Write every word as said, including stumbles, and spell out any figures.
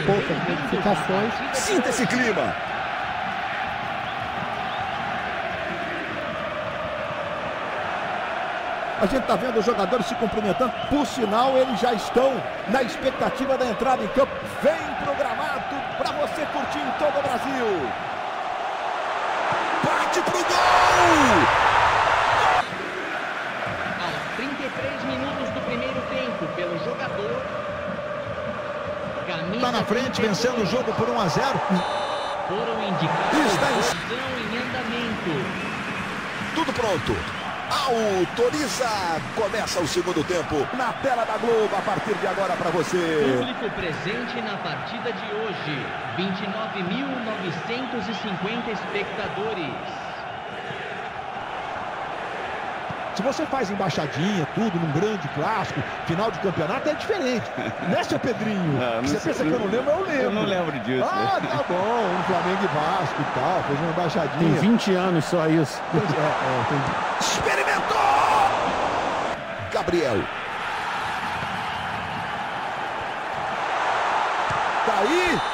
poucas modificações. Sinta esse clima. A gente está vendo os jogadores se cumprimentando. Por sinal, eles já estão na expectativa da entrada em campo. Vem programado para você curtir em todo o Brasil. Bate pro gol! Aos trinta e três minutos do primeiro tempo, pelo jogador. Está na frente, vencendo o jogo por um a zero. Foram indicados Está em... posição em andamento. Tudo pronto. Autoriza. Começa o segundo tempo na tela da Globo a partir de agora para você. Público presente na partida de hoje. vinte e nove mil novecentos e cinquenta espectadores. Se você faz embaixadinha, tudo, num grande clássico, final de campeonato, é diferente. Né, seu Pedrinho? Não, não você sei, pensa que eu não lembro, eu lembro. Eu não lembro disso. Ah, tá bom. Um Flamengo e Vasco e tal, fez uma embaixadinha. Tem vinte anos só isso. É, é, tem... Experimentou! Gabriel. Tá aí.